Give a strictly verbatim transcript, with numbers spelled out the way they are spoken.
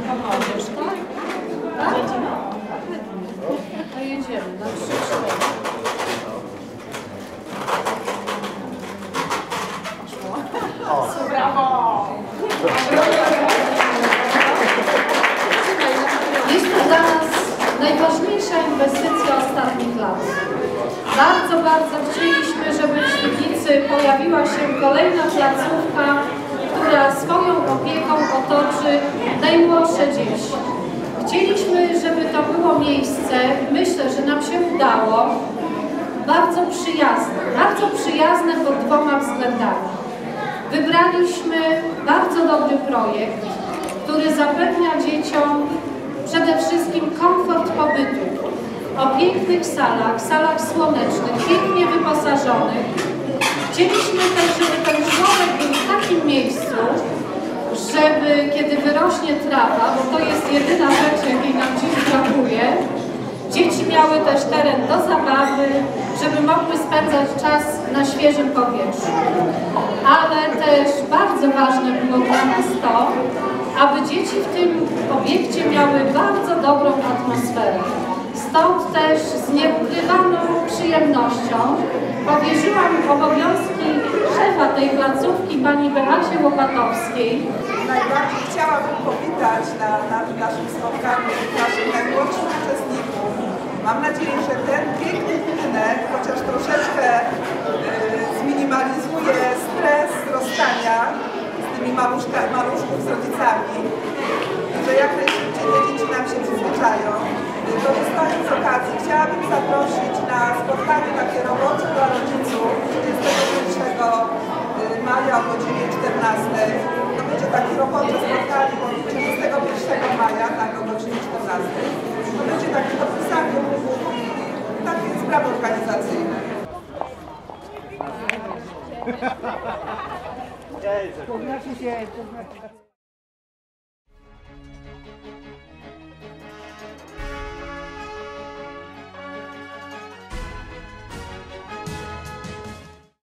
Pomożesz, tak? Tak? To jedziemy na trzy, cztery. Brawo! Jest to dla nas najważniejsza inwestycja ostatnich lat. Bardzo, bardzo chcieliśmy, żeby w Świdnicy pojawiła się kolejna placówka, która swoją opieką otoczy najmłodsze dzieci. Chcieliśmy, żeby to było miejsce, myślę, że nam się udało, bardzo przyjazne. Bardzo przyjazne pod dwoma względami. Wybraliśmy bardzo dobry projekt, który zapewnia dzieciom przede wszystkim komfort pobytu. O pięknych salach, salach słonecznych, pięknie wyposażonych. Chcieliśmy też, żeby ten żłobek był w takim miejscu, żeby kiedy wyrośnie trawa, bo to jest jedyna rzecz, jakiej nam dziś brakuje, dzieci miały też teren do zabawy, żeby mogły spędzać czas na świeżym powietrzu. Ale też bardzo ważne było dla nas to, aby dzieci w tym obiekcie miały bardzo dobrą atmosferę. Stąd też z nieukrywaną przyjemnością powierzyłam obowiązki szefa tej placówki, pani Beacie Łopatowskiej. Najbardziej chciałabym powitać na, na naszym spotkaniu naszych najmłodszych uczestników. Mam nadzieję, że ten piękny budynek chociaż troszeczkę y, zminimalizuje stres rozstania z tymi maluszka, maluszków z rodzicami, że jak najszybciej te dzieci nam się przyzwyczają. Korzystając z okazji, chciałabym zaprosić na spotkanie takie robocze dla rodziców dwudziestego pierwszego maja o godzinie czternastej. To będzie takie robocze spotkanie, bo trzydziestego pierwszego maja, tak o godzinie czternastej. To będzie takie podpisanie umów i takie sprawy organizacyjne. Poznaczy się, poznaczy się.